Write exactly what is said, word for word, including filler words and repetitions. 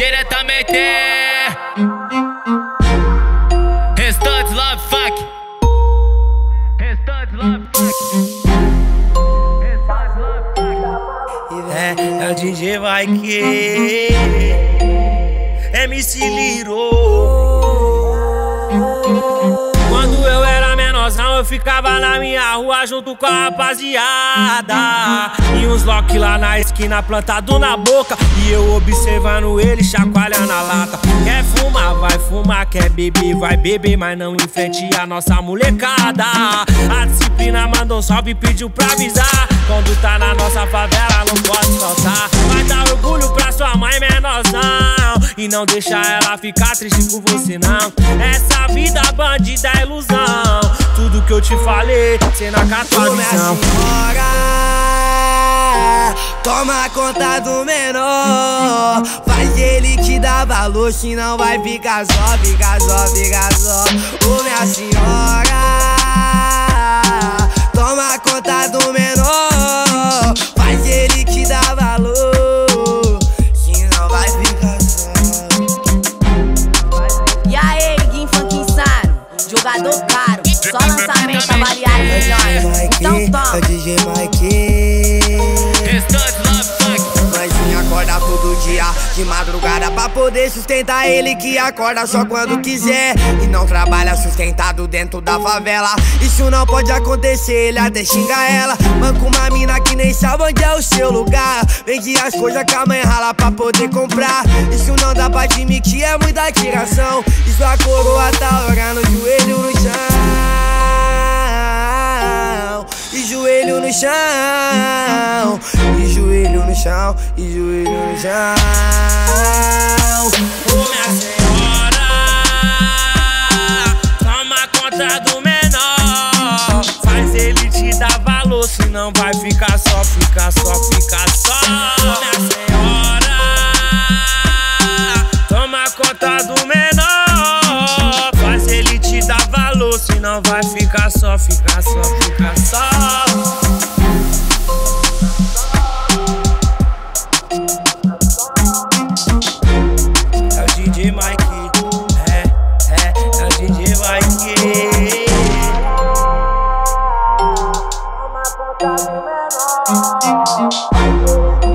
diretamente. Restantes love fuck. Restantes love fuck. Restantes love fuck. É, é o D J vai que M C Liro. Quando eu era menorzão, eu ficava na minha rua junto com a rapaziada. E uns lock lá na esquina plantado na boca, e eu observando ele chacoalhando a lata. Quer fumar, vai fumar, quer beber, vai beber, mas não em frente a nossa molecada. A disciplina mandou salve e pediu pra avisar: quando tá na nossa favela não pode faltar. Vai dar orgulho pra sua mãe menorzão, e não deixar ela ficar triste com você não. Essa vida bandida é ilusão, tudo que eu te falei, cê não acatou a visão. Senhora, toma conta do menor, faz ele te dar valor, senão vai ficar só, ficar só, ficar só. Ô minha senhora, toma conta do menor, faz ele te dar valor, senão vai ficar só. E aí, Guim Funk Insano, jogador caro, só lançamento avaliado milhões. Então toma. É o D J Mike. Restantes love fuck. Nós acorda todo dia de madrugada pra poder sustentar ele, que acorda só quando quiser e não trabalha sustentado dentro da favela. Isso não pode acontecer, ele até xinga ela. Manca uma mina que nem sabe onde é o seu lugar, vende as coisas que a mãe rala pra poder comprar. Isso não dá pra admitir, é muita tiração. Isso a coroa tá orando, joelho no chão, e joelho no chão, e joelho no chão, e joelho no chão. Ô minha senhora, toma conta do menor, faz ele te dar valor, senão vai ficar só, ficar só, ficar só. Ô minha senhora, toma conta do menor, faz ele te dar valor, senão vai ficar só, ficar só, ficar só. É o D J Mike, é, é, é o D J Mike. Toma conta do menor.